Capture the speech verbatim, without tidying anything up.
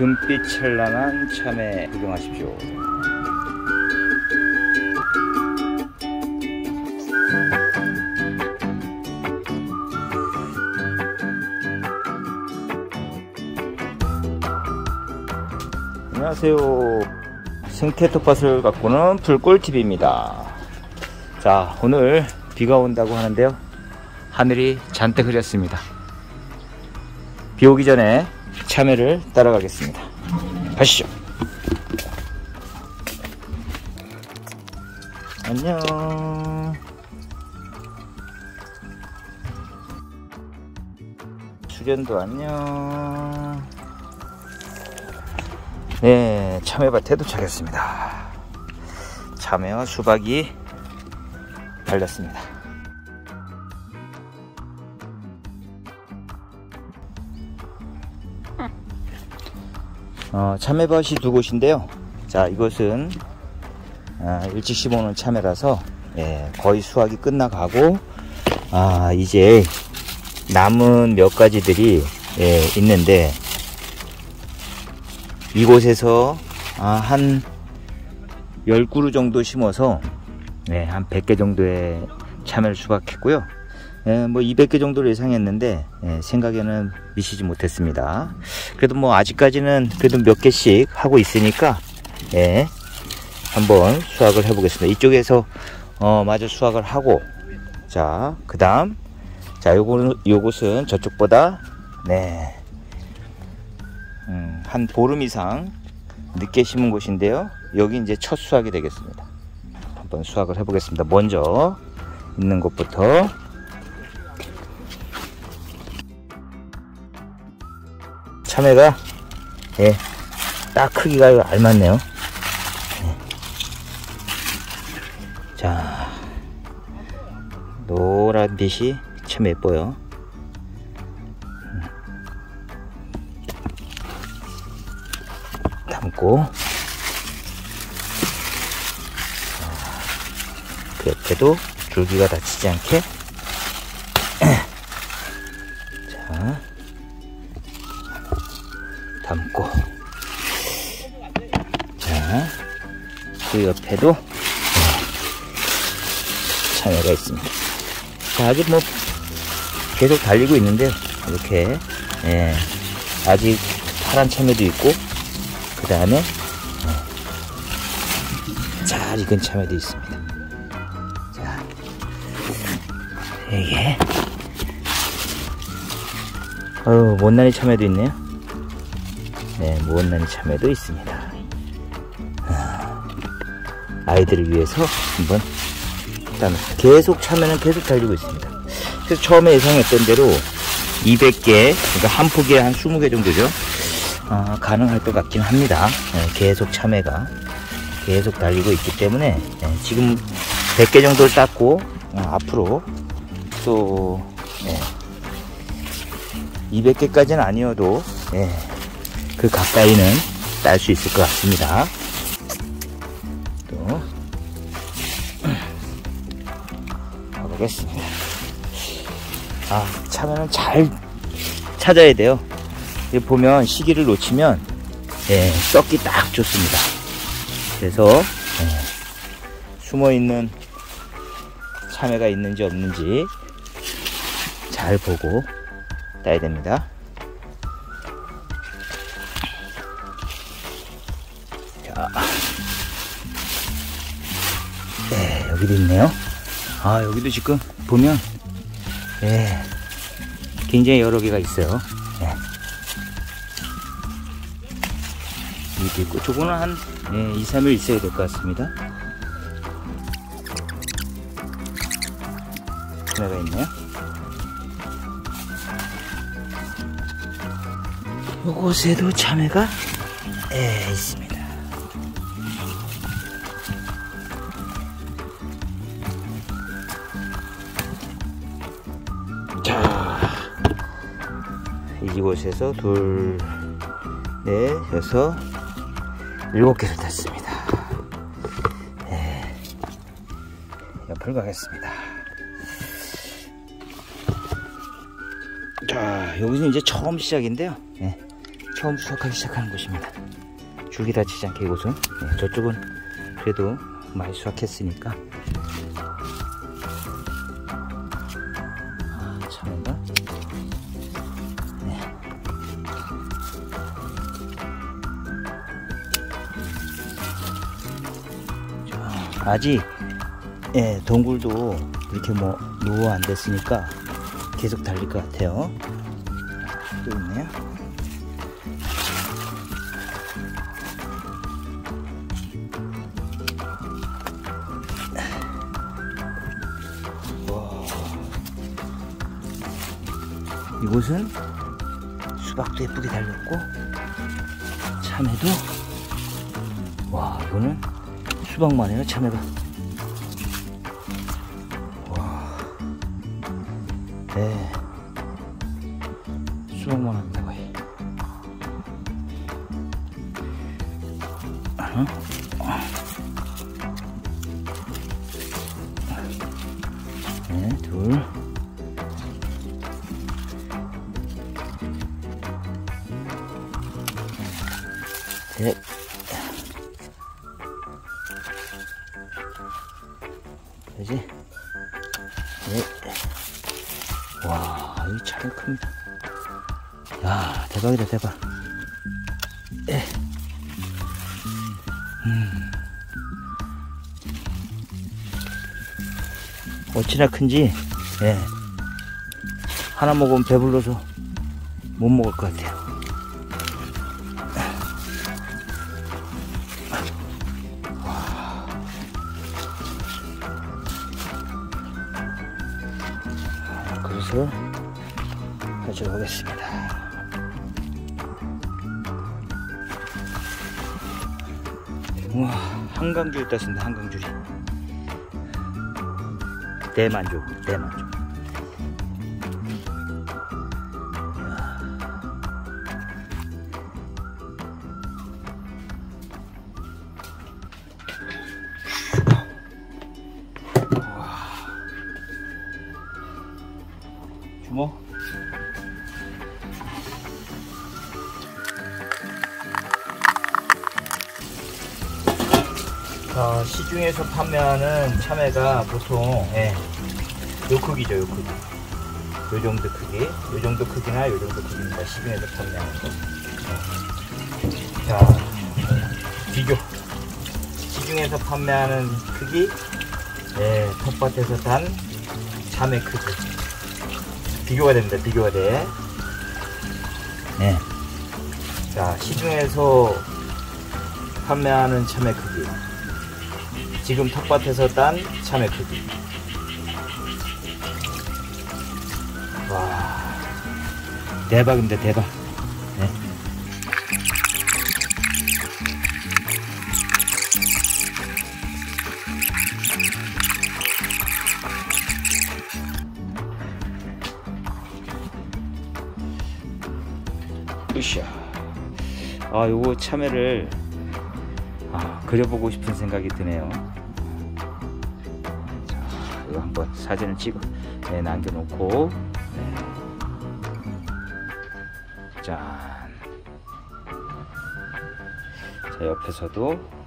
금빛 찬란한 참외 구경하십시오. 안녕하세요. 생태텃밭을 가꾸는 불꿀티비입니다. 자, 오늘 비가 온다고 하는데요, 하늘이 잔뜩 흐렸습니다. 비 오기 전에 참외를 따라가겠습니다. 가시죠. 안녕. 수련도 안녕. 네, 참외밭에 도착했습니다. 참외와 수박이 달렸습니다. 어, 참외밭이 두 곳인데요. 자, 이것은 아, 일찍 심어놓은 참외라서 예, 거의 수확이 끝나가고, 아, 이제 남은 몇 가지들이 예, 있는데, 이곳에서 아, 한 열 그루 정도 심어서 네, 한 백 개 정도의 참외를 수확했고요. 예, 뭐 이백 개 정도를 예상했는데 예, 생각에는 미치지 못했습니다. 그래도 뭐 아직까지는 그래도 몇 개씩 하고 있으니까 예, 한번 수확을 해 보겠습니다. 이쪽에서 어, 마저 수확을 하고, 자, 그 다음, 자, 요거는, 요곳은 저쪽보다 네, 음, 한 보름 이상 늦게 심은 곳인데요. 여기 이제 첫 수확이 되겠습니다. 한번 수확을 해 보겠습니다. 먼저 있는 곳부터. 참외가 예, 딱 크기가 알맞네요. 예. 자, 노란 빛이 참 예뻐요. 담고, 그 옆에도 줄기가 다치지 않게 자, 담고, 자, 그 옆에도 참외가 있습니다. 자, 아직 뭐 계속 달리고 있는데, 이렇게 예, 아직 파란 참외도 있고, 그 다음에 잘 익은 참외도 있습니다. 자, 이게 어우, 못난이 참외도 있네요. 네, 못난이 참외도 있습니다. 아, 아이들을 위해서 한번 일단 계속 참외는 계속 달리고 있습니다. 그래서 처음에 예상했던 대로 이백 개, 그러니까 한 포기에 한 이십 개 정도죠. 어, 가능할 것 같긴 합니다. 네, 계속 참외가 계속 달리고 있기 때문에 네, 지금 백 개 정도를 땄고 어, 앞으로 또 네, 이백 개까지는 아니어도 네, 그 가까이는 딸 수 있을 것 같습니다. 또 가보겠습니다. 아, 참외는 잘 찾아야 돼요. 여기 보면 시기를 놓치면 예, 썩기 딱 좋습니다. 그래서 예, 숨어있는 참외가 있는지 없는지 잘 보고 따야 됩니다. 자, 네, 여기도 있네요. 아, 여기도 지금 보면 예, 굉장히 여러 개가 있어요. 예. 여기도 있고, 저거는 한 예, 이, 삼 일 있어야 될 것 같습니다. 참외가 있네요. 요곳에도 참외가 예, 있습니다. 자, 이곳에서 둘, 넷, 여섯, 일곱 개를 땄습니다. 네, 옆으로 가겠습니다. 자, 여기서 이제 처음 시작인데요. 네, 처음 수확하기 시작하는 곳입니다. 줄기 다치지 않게 이곳은. 네, 저쪽은 그래도 많이 수확했으니까. 아, 참외가. 네. 자, 아직 예, 동굴도 이렇게 뭐 노후 안 됐으니까 계속 달릴 것 같아요. 또 있네요. 와. 이곳은 수박도 예쁘게 달렸고 참외도, 와, 이거는 수박만 해요. 참외가. 네, 수박만 합니다 거의. 하나, 네, 둘, 셋, 그지? 넷. 와, 이 차가 큽니다. 야, 대박이다, 대박. 에. 음. 어찌나 큰지, 예. 하나 먹으면 배불러서 못 먹을 것 같아요. 와. 그래서 가지러 오겠습니다. 우와, 한강줄 떴습니다. 한강줄이. 대만족, 대만족. 주모. 어, 시중에서 판매하는 참외가 보통, 예, 요 크기죠, 요 크기. 요 정도 크기, 요 정도 크기나 요 정도 크기입니다. 시중에서 판매하는 거. 어. 자, 비교. 시중에서 판매하는 크기, 예, 텃밭에서 단 참외 크기. 비교가 됩니다. 비교가 돼. 네. 자, 시중에서 판매하는 참외 크기. 지금 텃밭에서 딴 참외 크기. 와, 대박입니다. 대박. 네. 으쌰. 아, 요거 참외를 아, 그려보고 싶은 생각이 드네요. 자, 이거 한번 사진을 찍어 네, 남겨놓고, 네. 짠. 자, 옆에서도